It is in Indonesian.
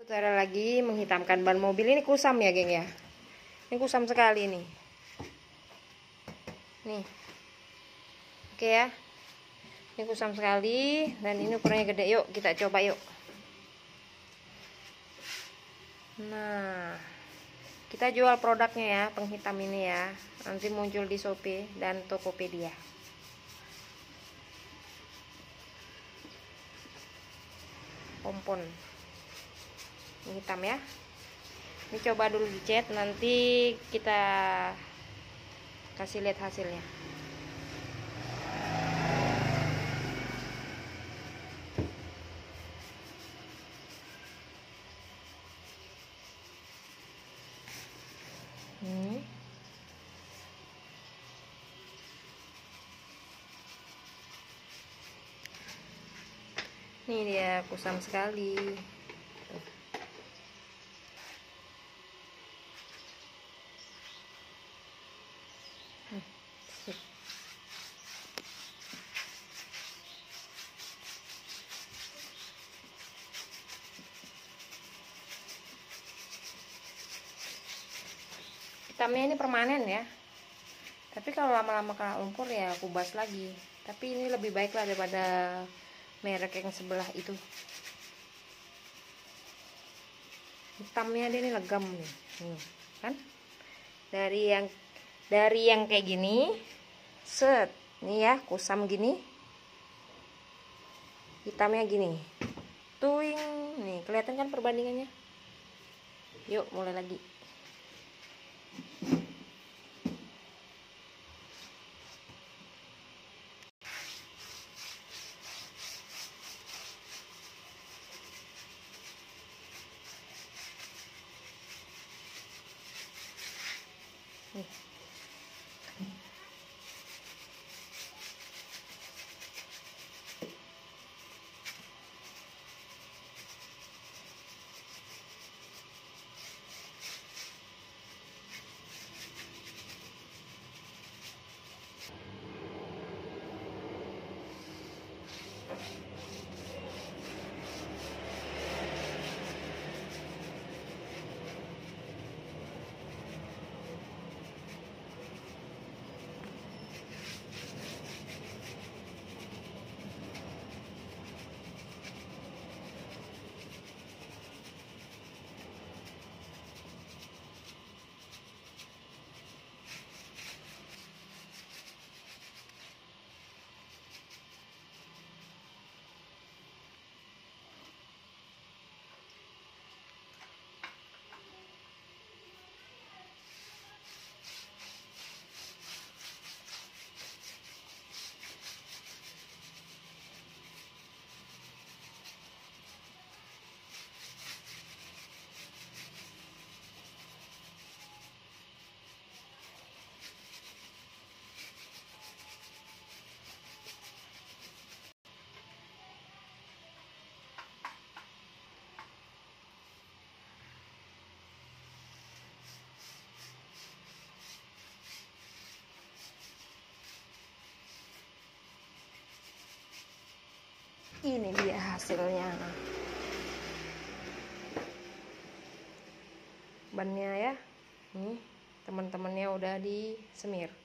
Cara lagi menghitamkan ban mobil. Ini kusam ya geng ya. Ini kusam sekali nih. Nih. Oke ya. Ini kusam sekali dan ini ukurannya gede. Yuk kita coba yuk. Nah, kita jual produknya ya, penghitam ini ya. Nanti muncul di Shopee dan Tokopedia. Pompon hitam ya. Ini coba dulu dicat, nanti kita kasih lihat hasilnya. Ini dia kusam sekali. Hitamnya ini permanen ya. Tapi kalau lama-lama kena lumpur ya kubas lagi. Tapi ini lebih baik lah daripada merek yang sebelah itu. Hitamnya dia ini legam nih. Kan? Dari yang kayak gini, set. Nih ya, kusam gini. Hitamnya gini. Tuing. Nih, kelihatan kan perbandingannya? Yuk, mulai lagi. Nih. Ini dia hasilnya. Bannya ya. Nih, teman-temannya udah disemir.